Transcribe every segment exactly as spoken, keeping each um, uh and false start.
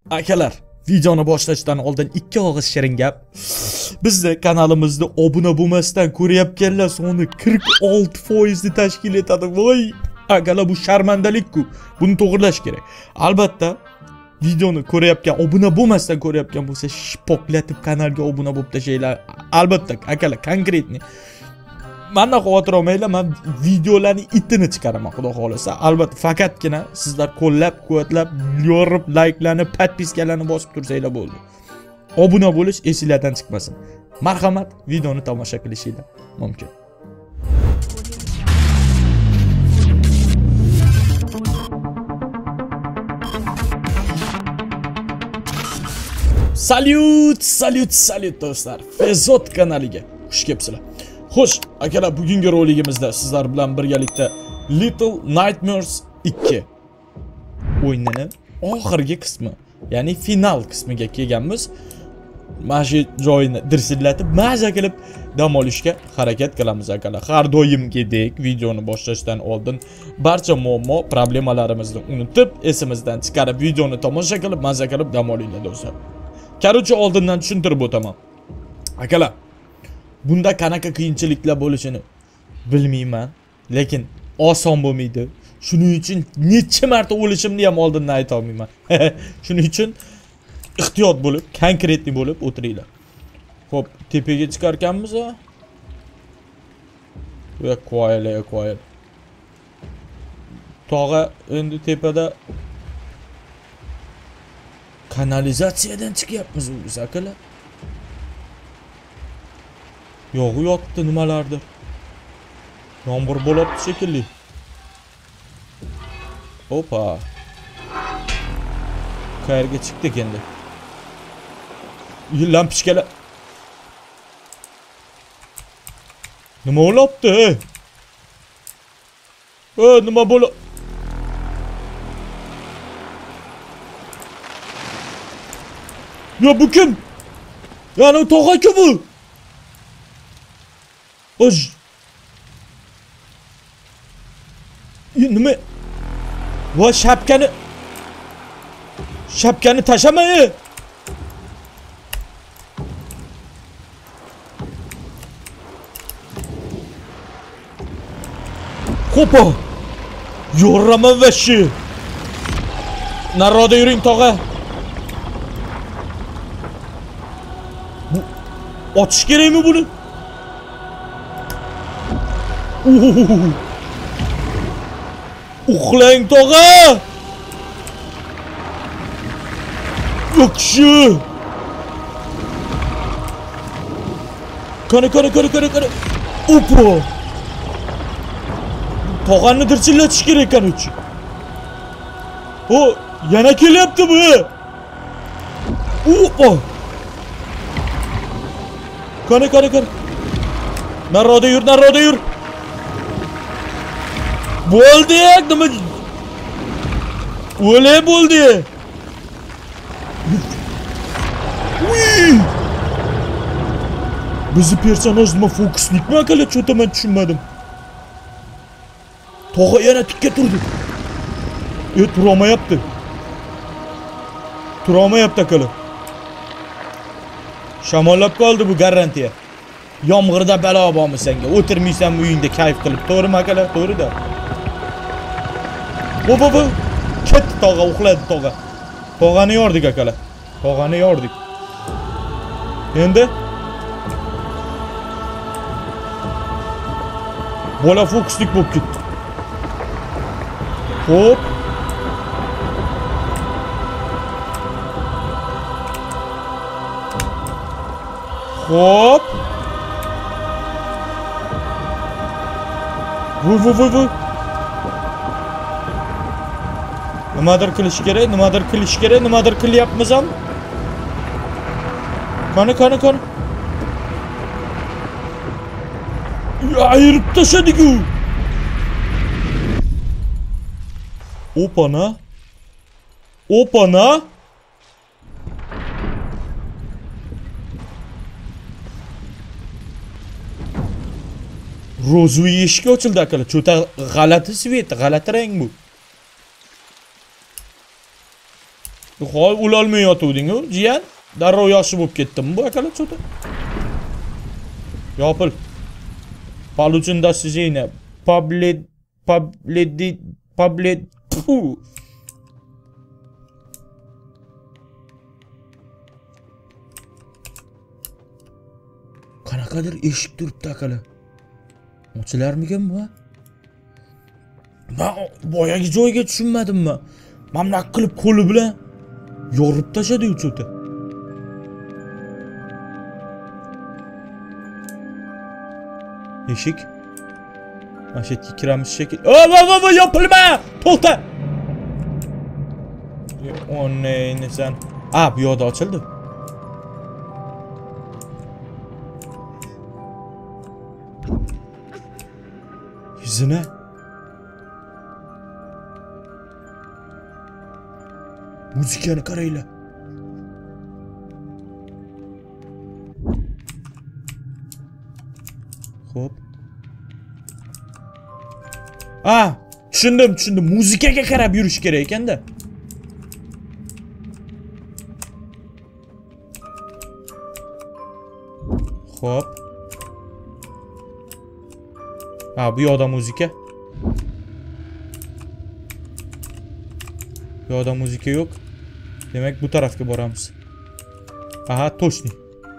Akalar, videoni boshlashdan oldin ikki og'iz shirin gap. Bizni kanalimizda obuna bo'lmasdan ko'rayotganlar soni qirq olti foiz ni tashkil etadi. Voy, akalar bu sharmandalik-ku. Buni to'g'rilash kerak. Albatta, videoni ko'rayotgan, obuna bo'lmasdan ko'rayotgan bo'lsa, poklatib kanalga obuna bo'lib tashlaylar. Albatta, akalar, konkretni Mendan xavotir olmanglar, men videolarning itini chiqaraman, xudo xolasa. Albatta, faqatgina sizlar qo'llab-quvvatlab, yorib, like'larni, podpiskalarni bosib tursanglar bo'ldi. Obuna bo'lish esingizdan chiqmasin. Marhamat, videoni tomosha qilishinglar mumkin. Salyut, salyut, salyut do'stlar. Fezot kanaliga xush kelibsizlar. Xo'sh, akalar, bugungi roligimizda sizlar bilan birgalikda Little Nightmares ikki o'yinining oxirgi qismi, ya'ni final qismiga kelganmiz. Mana shu joyini dirsillatib, maza qilib dam olishga harakat qilamiz akalar. Har doimgidek videoni boshlashdan oldin barcha muammo, problemalarimizni unutib, esimizdan chiqarib videoni tomosha qilib, maza qilib dam olinglar do'stlar. Qarochi oldindan tushuntirib o'taman. Akalar, bunda qanaqa qiyinchiliklar bo'lishini bilmayman, lekin oson bo'lmaydi. Shuning uchun necha marta o'lishimni ham oldindan ayta olmayman. Shuning uchun ehtiyot bo'lib, konkretni bo'lib o'tiringlar. Xo'p, tepaga chiqarkanmiz. Va qo'ylar, qo'ylar. Tog'a endi tepada kanalizatsiyadan chiqyapmiz biz akalar. Yo'q, yotdi nimalardir. Yomg'ir bo'lyapti shekilli. Opa. Qayerga chiqdik endi? Lampochkalar. Nima bo'lyapti? O, nima bo'l? Ya bu kim? Yani tog'a kim bu? Oj. Nima? Va shapkani Shapkani tashamay. Xo'pa. Yo'raman va shu. Naroda yuring tog'a. Bu otish kerakmi buni? Uxlang tog'a. Yo'qshi. Qani, qani, qani, qani, qani. Opa. Tog'ani dirchillatish kerak ekan uch. O, yana kelyapti bu. Opa. Qani, qani, qani. Naroda yur, naroda yur. Bo'ldi, nima? O'lay bo'ldi. Uy! Bizi personaj nima fokuslikmi akalar, cho'taman tushunmadim. Tog'a yana tikka turdi. E, tura olmayapti. Tura olmayapti akalar. Shamollab qoldi bu garantiya. Yomg'irda balo bormi senga? O'tirmaysan uyingda kayf qilib, to'g'rimi akalar? To'g'ri-da. Bo bo bo. Ketdi tog'a, uxladi tog'a. Tog'ani yordik akalar. Tog'ani yordik. Endi bola fokuslik bo'lib ketdi. Xo'p. Xo'p. Voy voy voy voy. Nimadir qilish kerak, nimadir qilish kerak, nimadir qilyapmiz ham. Qani, qani, qani. Ayirib tashladik-ku. Opana. Opana. Ro'zvi eshik ochildi akalar. Cho'ta g'alati svet, g'alati rang bu. Hoy, ulolmay yotuvding-ku, jiyan. Darrov yaxshi bo'lib ketdimi bu akalar cho'ta? Yopil. Получен достижение. Паблет пабледи паблет. Qanaqadir eshik turibdi akalar. Ochilarmikan bu? Men boyagi joyga tushunmadimmi? Mamlak qilib qo'li bilan yorib tashladi ucho'ta. Eshik. Masjidga kiramiz shekil. O, o, o, yopilma! To'xta! O ne sen? Ah, bu yo'lda ochildi. Yüzüne. Muzikani qaranglar. Xo'p. Ah, tushundim, tushundim. Muzikaga qarab yurish kerak ekanda. Xo'p. Ha, bu yoqda muzika. Bu yoqda muzika yo'q. Demak, bu tarafga boramiz. Aha, точно.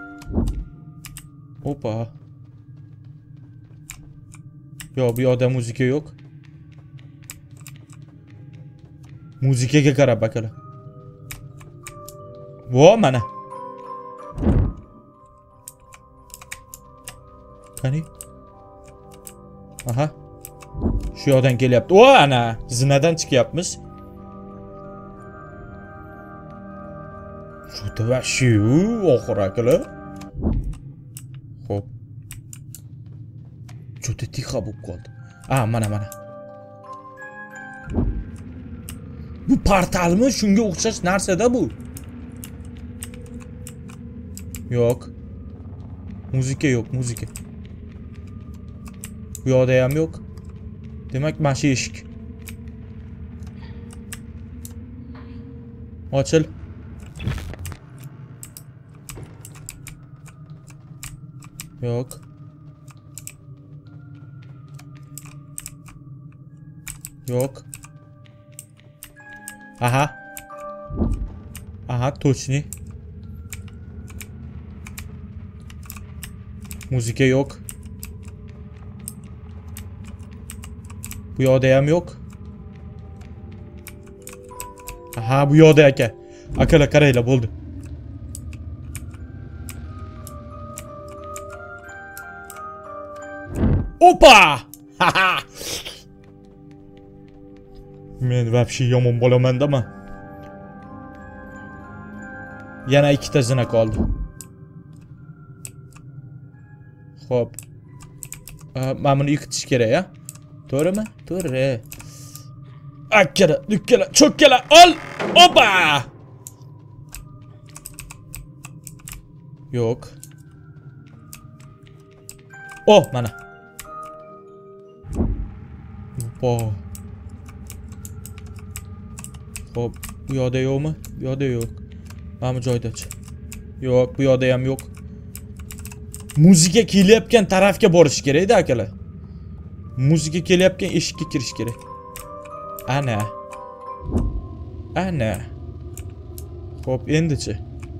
Opa. Yo'q, bu yoqda muzika yo'q. Muzikaga qarab bakalar. Vo, mana. Qani? Aha. Shu yoqdan kelyapti. O, ana, zinadan chiqyapmiz. Shu va shu oxir akalar. Xo'p. Juda tixa bo'lib qoldi. Ah, mana mana. Bu portalmi? Shunga o'xshash narsa-da bu. Yo'q. Muzika yo'q, muzika. Bu yoqda ham yo'q. Demak, mana shu eshik. Ochil. Yo'q. Yo'q. Aha. Aha, точно. Muzika yo'q. Bu yoqda ham yo'q. Aha, bu yoqda aka. Akalar qaranglar, bo'ldi. Opa! Haha. Men vobshe yomon bo'laman-dama. Yana ikkita zina qoldi. Xo'p. Men buni yiqitish kerak, ya? To'g'rimi? To'g'ri. Akkala, dukkala, cho'kkala, ol! Opa! Yo'q. Oh, mana. Opa. Xo'p, bu yoqda yo'qmi? Bu yoqda yo'q. Mana bu joydachi. Yo'q, bu yoqda ham yo'q. Muzika kelyapgan tarafga borish kerak-da, akalar. Muzika kelyapgan eshikka kirish kerak. Ana. Ana. Xo'p, endichi.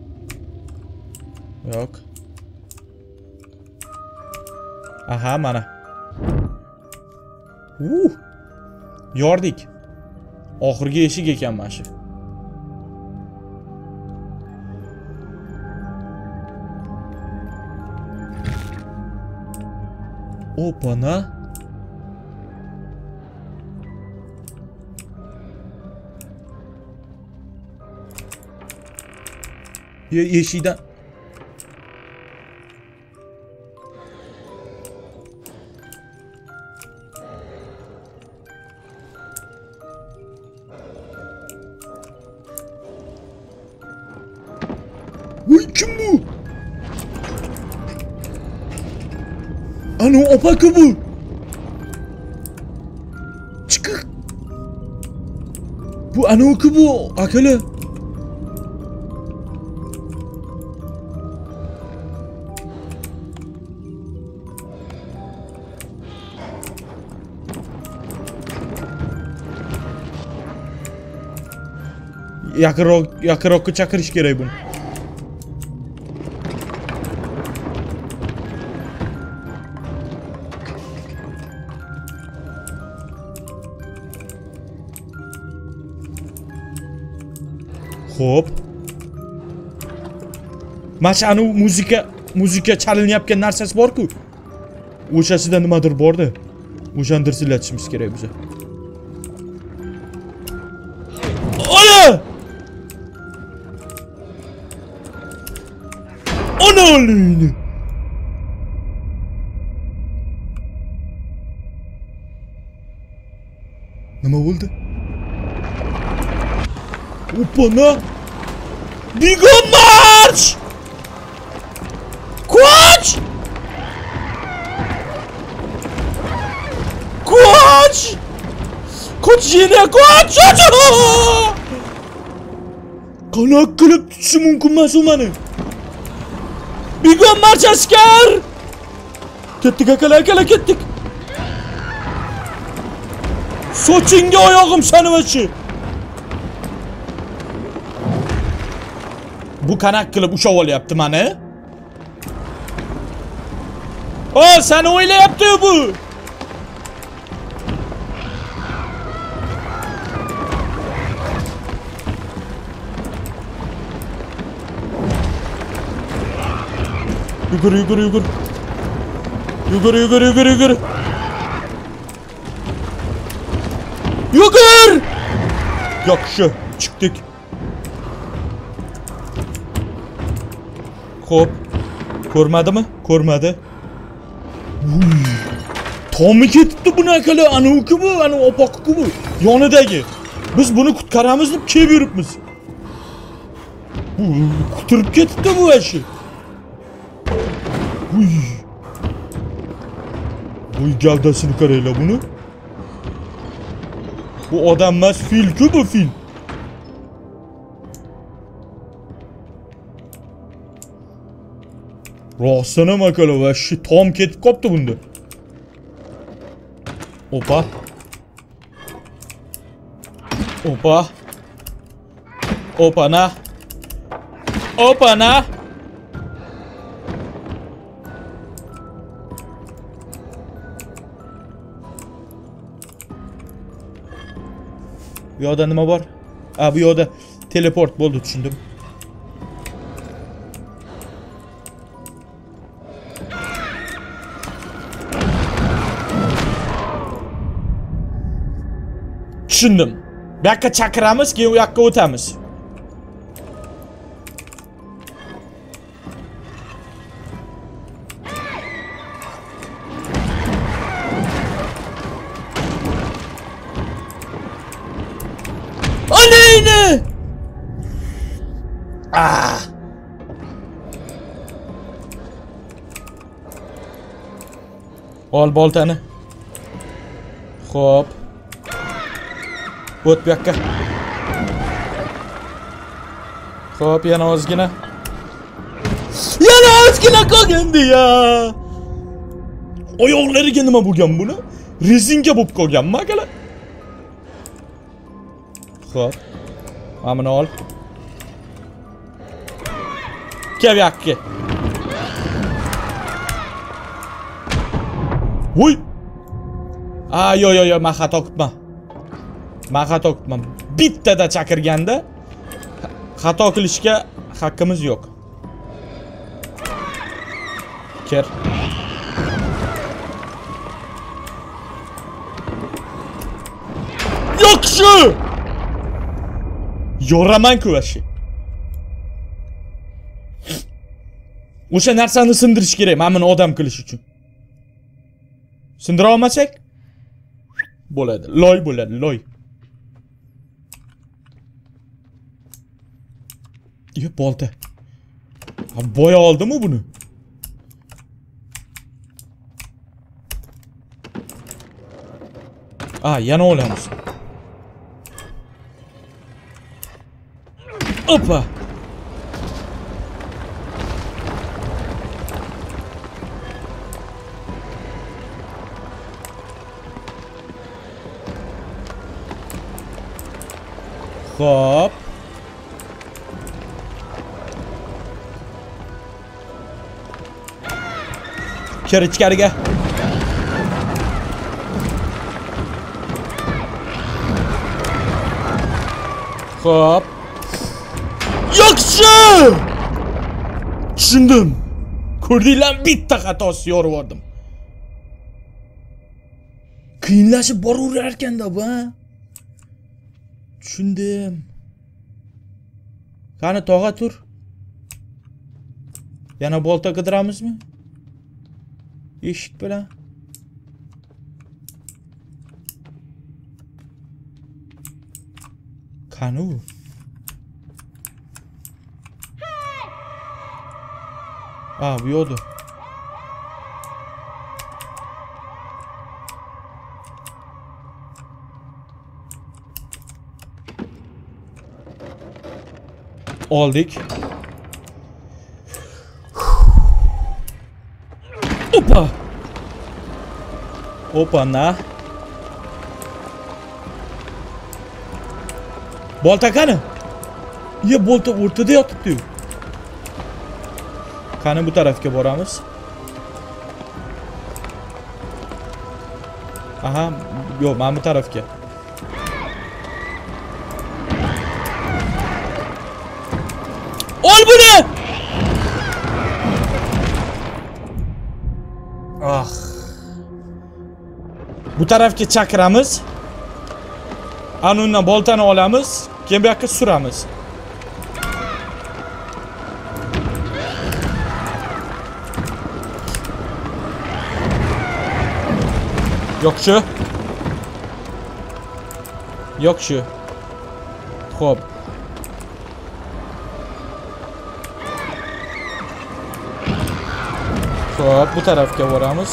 Yo'q. Aha, mana. Uh! Yordik. Oxirgi eshik ekan mana shu. Opana. Ye eshikdan. Uy, kim bu? Ano opa-ku bu? Chiqib. Bu ano-ku bu, akalar. yaqinroq yaqinroqqa chaqirish kerak buni. Xo'p. Mana anu muzika, muzika chalinyapgan narsasi bor-ku. O'shasida nimadir bor-da. O'shani dirsillatishimiz kerak biza. Ola! Ona olini. Nima bo'ldi? Opana! Bigon march! Koç! Koç! Koç yine koç! Qanak qilib tutishi mumkin emas u meni. Bigon march askar! Ketdik akalar, akalar ketdik. Sochingga oyog'im sani vachi. Bu qanak qilib ushlab olyapti meni. O, seni o'ylayapti bu. Yugur, yugur, yugur. Yugur, yugur, yugur, yugur. Yugur! Yaxshi, chiqdik. Xo'p. Ko'rmadimi? Ko'rmadi. Tomi ketibdi bunaqalar, anu-ku bu, anu opoq-ku bu. Yonidagi. Biz buni qutqaramiz deb kelib yuribmiz. Quturib ketibdi bu ashi. Uy. Uy, gavdasini qaranglar buni. Bu odam emas, fil-ku bu fil. Rostdan ham akalar, va shu tom ketib qopti bunda. Opa. Opa. Opana. Opana. Bu yoqda nima bor? Ha, bu yoqda teleport bo'ldi, tushundim. Tushundim. Bu yoqqa chaqiramiz, keyin u yoqqa o'tamiz. Aneyni! Ah! Ol boltani. Xo'p. O't bu yoqqa. Xo'p, yana ozgina. Yana ozgina qolgandi ya. Oyoqlariga nima bo'lgan buni? Rezinka bo'lib qolganmi akalar? Xo'p. Mana ol. Kel bu yoqqa. Voy. Ah, yo yo yo, men xato qilibman. Men xato qilibman. Bittada chaqirganda xato qilishga haqqimiz yo'q. Ker. Yaxshi. Yoraman-ku vashi. O'sha narsani sindirish kerak, men buni odam qilish uchun. Sindira olmasak bo'ladi. Loy bo'ladi, loy. Yo, bolta. Ha, boya oldimi buni? Ah, yana olamiz. Opa. Hop. Kir ichkariga. Xo'p. Yaxshi! Tushundim. Ko'rdinglarmi, bitta xatosiz yorib yubordim. Qiyinlashib boraverar ekanda bu, ha? Tushundim. Qani tog'a tur. Yana bolta qidiramizmi? Eshik bilan. Qani u? Ha, bu yo'da. Oldik. Opa. Opa na. Bolta qani? Ye, bolta o'rtada yotibdi. Qani bu tarafga boramiz. Aha, yo'q, men bu tarafga. Ol buni! Ah. Bu tarafga chaqiramiz. Ana undan boltani olamiz, keyin bu yoqqa suramiz. Yo'q shu. Yo'q shu. Xo'p. Xo'p, bu tarafga boramiz.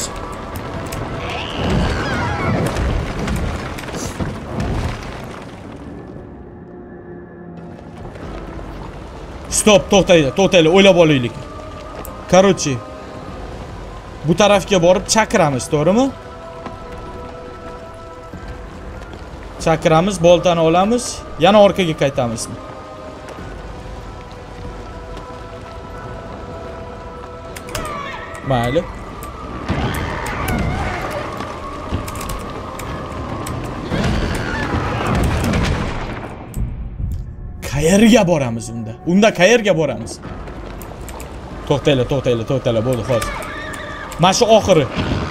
Stop, to'xtaydi, to'xtaydi, o'ylab olaylik. Короче, bu tarafga borib chaqiramiz, to'g'rimi? Chaqiramiz, boltani olamiz, yana orqaga qaytamizmi? Mayli. Qayerga boramiz unda? Unda qayerga boramiz? To'xtaylar, to'xtaylar, to'xtaylar, bo'ldi, hozir. Mana shu oxiri.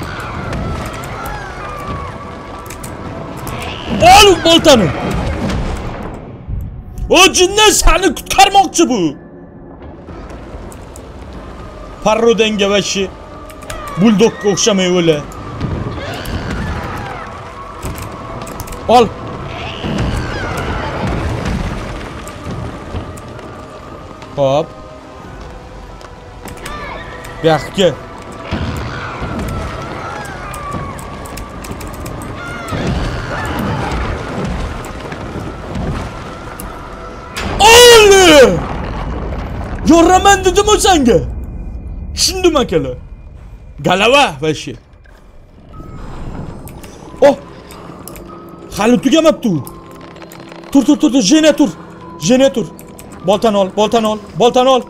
Ol boltani. O jinni seni qutqarmoqchi bu. Parrodenga va shi buldogga o'xshamay o'la. Ol. Hop. Bu yoqqa. Olli! Yo'raman dedim-ku senga. Tushundim akalar. Galava va shi. Oh! Hali tugamabdi u. Tur, tur, tur, jena tur. Jena tur. Boltani ol, boltani ol, boltani ol.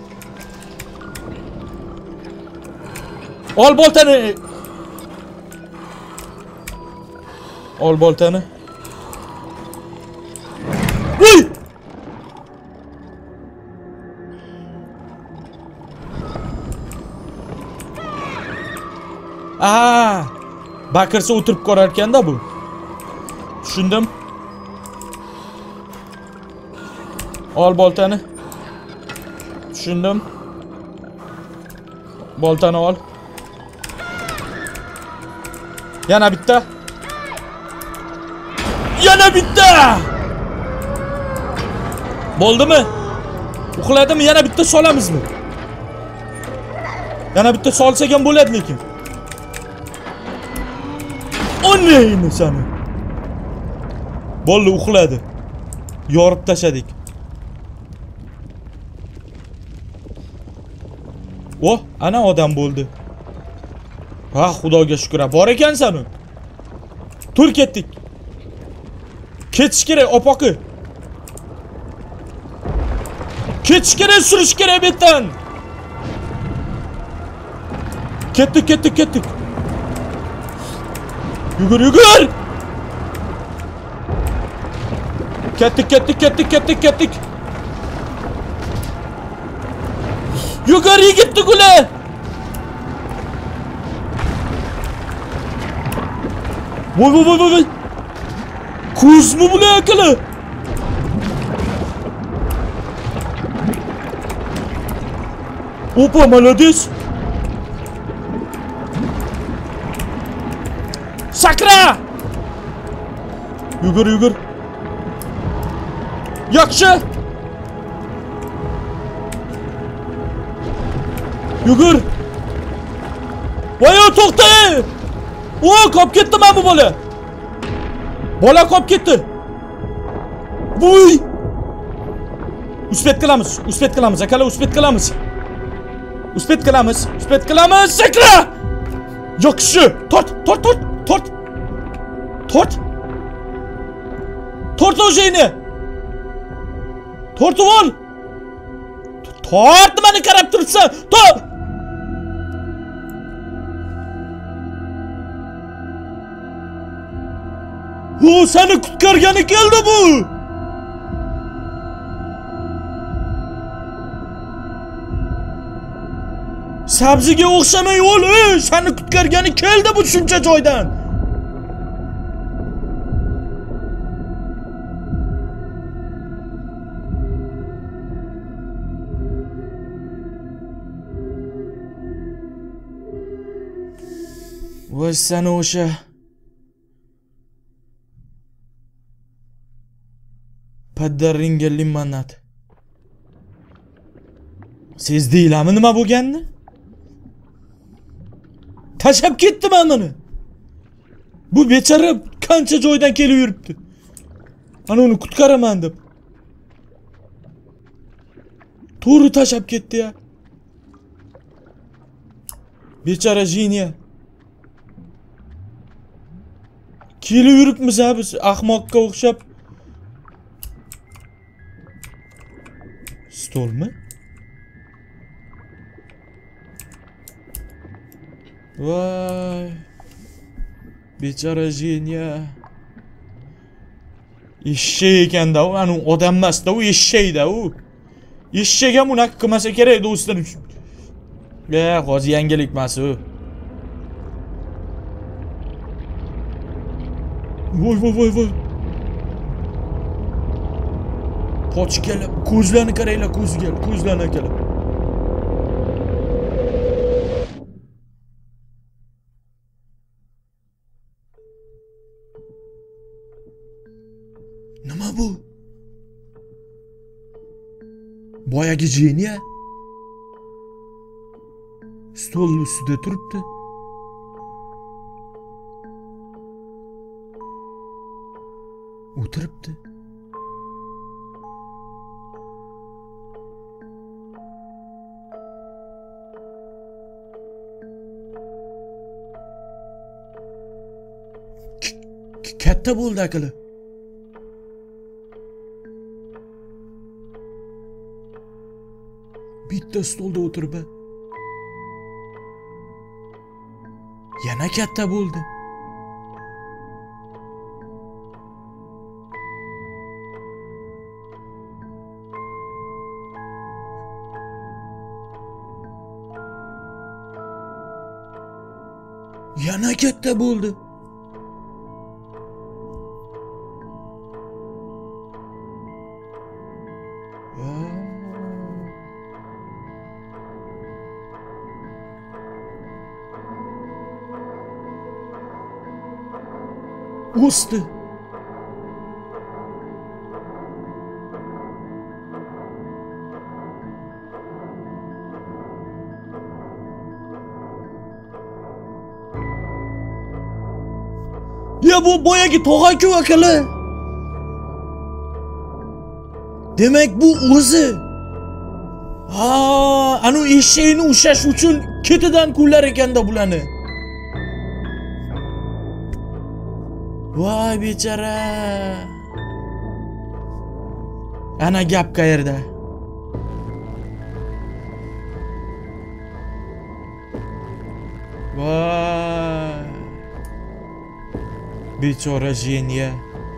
Ol boltani. Ol boltani. Uy! Aa! Bakirsa o'tirib ko'rar ekanda bu. Tushundim. Ol boltani. Tushundim. Boltani ol. Yana bitta. Yana bitta. Bo'ldimi? Uxladimi? Yana bitta solamizmi? Yana bitta solsak ham bo'ladi lekin. O neymi seni? Bo'ldi, uxladi. Yorib tashadik. Oh, ana odam bo'ldi. Ha, Xudoga shukr. Bor ekansan u. Tur ketdik. Ketish kerak, opoqi. Ketish kerak, surish kerak betdan. Ketdik, ketdik, ketdik. Yugur, yugur. Ketdik, ketdik, ketdik, ketdik, ketdik. Yukarıya gittik ulan. Voy voy voy voy. Kuz mu bu ne akalı? Opa, молодец. Sakra. Yugur yugur. Yakşı. Yugur. Vay o to'xta. O kop ketdi men bu bola. Bola kop ketdi. Voy. Uspet qilamiz, uspet qilamiz, akalar uspet qilamiz. Uspet qilamiz, uspet qilamiz. Sakra. Yakşı. Tort, tort, tort, tort. Tort. Tort o şeyini. Tortu var. Tort beni qarab turibsan. Tort. O seni qutqargani keldi bu. Sabziga o'xshamay ol, ey, seni qutqargani keldi bu shuncha joydan. Voy seni o'sha paddaringga limonad. Sezdinglarmi nima bo'lganini? Tashlab ketdim meni. Bu bechora qancha joydan kelib yuribdi. Ana uni qutqaraman deb. To'g'ri tashlab ketdi ya. Bechora jiniya. Kelib yuribmiz ha biz ahmoqqa o'xshab. Stolmi? Vay. Bechora jiniya. Eshshak ekanda u, ani odam emas-da, u eshshakda u. Eshshak ham unaqa qilmasa kerak do'stlar uchun. Ya, hozir yangilik emas u. Voy voy voy voy. Qochib kelib, ko'zlarni qaranglar, ko'ziga, ko'zlarni akalar. Nima bu? Boyagi jiniya stol ustida turibdi. O'tiribdi. Katta bo'ldi akalar. Bitta stolda o'tirib, yana katta bo'ldi. Yana katta bo'ldi. O'sdi. Ya bu boyagi tog'aku akalar. Demak bu o'zi. Ha, anu eshakni ushlash uchun ketidan kunlar ekanda bularni. Voy bechora. Ana gap qayerda? Bechora Jenya.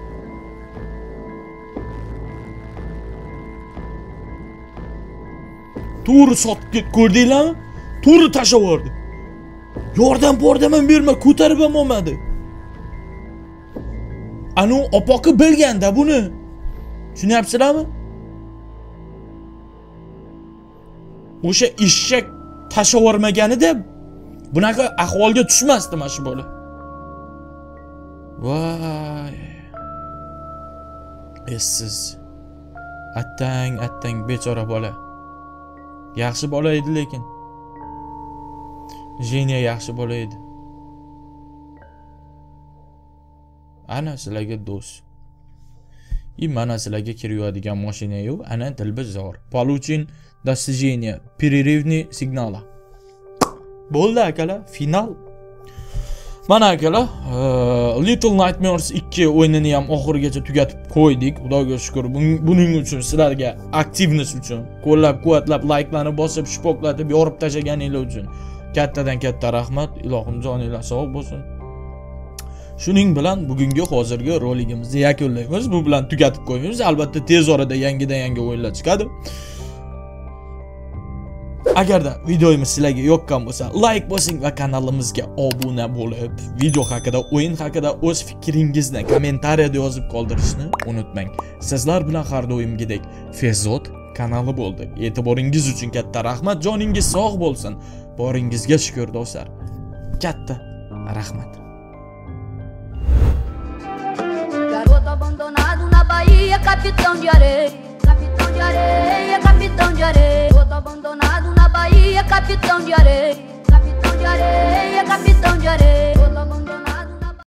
To'g'ri sotib ket, ko'rdinglarmi? To'g'ri tashlab yubordi. Yordam bordam ham berma, ko'tarib ham olmadi. Anu opoqi bilganda buni. Tushunyapsizlarmi? O'sha eshak tashlab yubormaganida bunaqa ahvolga tushmasdi mana shu bola. Voy. Essiz. Attang, attang bechora bola. Yaxshi bola edi lekin. Jenya yaxshi bola edi. Ana sizlarga do'st. И mana sizlarga kirayotgan mashina yo'q, ana tilbizor. Получен достижение перерывный сигнала. Bo'ldi akalar, final. Mana akalar, Little Nightmares ikki o'yinini ham oxirigacha tugatib qo'ydik. Xudoga shukr. Buning uchun sizlarga aktivность uchun, qo'llab-quvvatlab, like'larni bosib, shpoklatib, yorib tashlaganingiz uchun kattadan katta rahmat. Ilohim joninglar sog' bo'lsin. Shuning bilan bugungi hozirgi roligimizni yakunlaymiz. Bu bilan tugatib qo'yamiz. Albatta tez orada yangidan yangi o'yinlar chiqadi. Agarda videomiz sizlarga yoqqan bo'lsa, like bosing va kanalimizga obuna bo'lib, video haqida, o'yin haqida o'z fikringizni kommentariyada yozib qoldirishni unutmang. Sizlar bilan har doimgidek Fezot kanali bo'ldi. E'tiboringiz uchun katta rahmat. Joningiz sog' bo'lsin. Boringizga shukr do'stlar. Katta rahmat. Garoto abandonado na Bahia, capitão de areia, capitão de areia, capitão de areia. Garoto abandonado na Bahia, capitão de areia, capitão de areia, capitão de areia.